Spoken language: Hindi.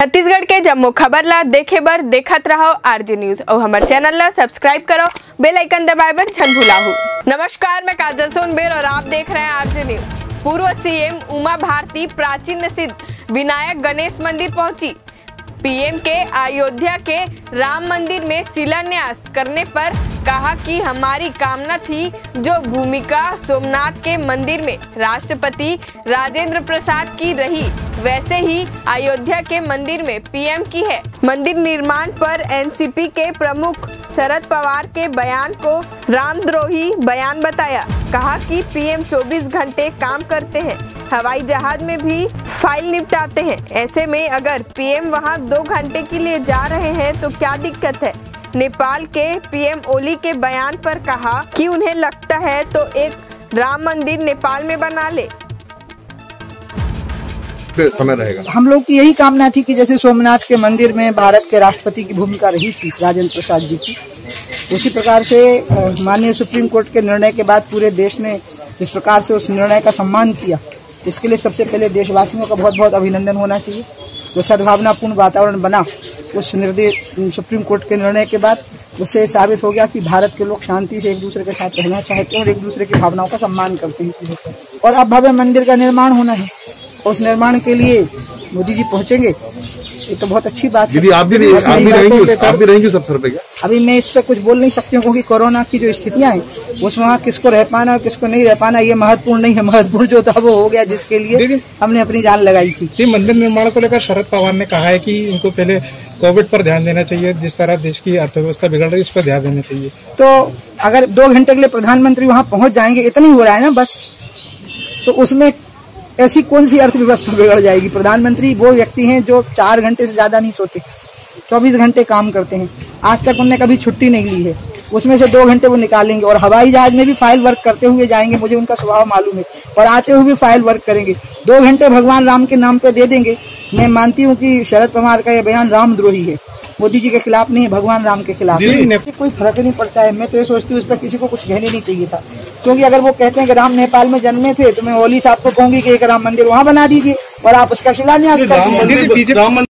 छत्तीसगढ़ के जम्मू खबर ला देखे बर देखत रहो आरजे न्यूज और हमारे चैनल ला सब्सक्राइब करो, बेल आइकन दबाए बर छन भुलाहू। नमस्कार, मैं काजल सोनबेर और आप देख रहे हैं आरजे न्यूज। पूर्व सीएम उमा भारती प्राचीन सिद्ध विनायक गणेश मंदिर पहुंची। पीएम के अयोध्या के राम मंदिर में शिलान्यास करने पर कहा कि हमारी कामना थी जो भूमिका सोमनाथ के मंदिर में राष्ट्रपति राजेंद्र प्रसाद की रही, वैसे ही अयोध्या के मंदिर में पीएम की है। मंदिर निर्माण पर एनसीपी के प्रमुख शरद पवार के बयान को रामद्रोही बयान बताया। कहा कि पीएम 24 घंटे काम करते हैं, हवाई जहाज में भी फाइल निपटाते हैं। ऐसे में अगर पीएम वहां 2 घंटे के लिए जा रहे हैं तो क्या दिक्कत है। नेपाल के पीएम ओली के बयान पर कहा कि उन्हें लगता है तो एक राम मंदिर नेपाल में बना ले। समय रहेगा। हम लोग की यही कामना थी कि जैसे सोमनाथ के मंदिर में भारत के राष्ट्रपति की भूमिका रही थी राजेंद्र प्रसाद जी की, उसी प्रकार से माननीय सुप्रीम कोर्ट के निर्णय के बाद पूरे देश ने इस प्रकार से उस निर्णय का सम्मान किया। इसके लिए सबसे पहले देशवासियों का बहुत बहुत अभिनंदन होना चाहिए। जो सद्भावनापूर्ण वातावरण बना उस सुप्रीम कोर्ट के निर्णय के बाद, उससे साबित हो गया कि भारत के लोग शांति से एक दूसरे के साथ रहना चाहते हैं और एक दूसरे की भावनाओं का सम्मान करते हैं। और अब भव्य मंदिर का निर्माण होना है, उस निर्माण के लिए मोदी जी पहुंचेंगे, ये तो बहुत अच्छी बात है। दीदी आप भी रहेंगी सब सर पे क्या? अभी मैं इस पे कुछ बोल नहीं सकती हूँ, क्योंकि कोरोना की जो स्थितियां हैं उसमें वहाँ किसको रह पाना और किसको नहीं रह पाना ये महत्वपूर्ण नहीं है। महत्वपूर्ण जो था वो हो गया, जिसके लिए हमने अपनी जान लगाई थी। मंदिर निर्माण को लेकर शरद पवार ने कहा है कि इनको पहले कोविड पर ध्यान देना चाहिए, जिस तरह देश की अर्थव्यवस्था बिगड़ रही है इस पर ध्यान देना चाहिए। तो अगर 2 घंटे के लिए प्रधानमंत्री वहाँ पहुंच जाएंगे, इतना ही हो रहा है ना बस, तो उसमें ऐसी कौन सी अर्थव्यवस्था बिगड़ जाएगी। प्रधानमंत्री वो व्यक्ति हैं जो 4 घंटे से ज्यादा नहीं सोते, 24 घंटे काम करते हैं। आज तक उन्होंने कभी छुट्टी नहीं ली है, उसमें से 2 घंटे वो निकालेंगे और हवाई जहाज में भी फाइल वर्क करते हुए जाएंगे। मुझे उनका स्वभाव मालूम है, और आते हुए भी फाइल वर्क करेंगे। 2 घंटे भगवान राम के नाम पे दे देंगे। मैं मानती हूँ कि शरद पवार का यह बयान रामद्रोही है, मोदी जी के खिलाफ नहीं है, भगवान राम के खिलाफ है। कोई फर्क नहीं पड़ता है। मैं तो ये सोचती हूँ इस पर किसी को कुछ कहने नहीं चाहिए था, क्योंकि अगर वो कहते हैं कि राम नेपाल में जन्मे थे तो मैं ओली साहब को कहूंगी कि एक राम मंदिर वहाँ बना दीजिए और आप उसका शिलान्यास कर दीजिए।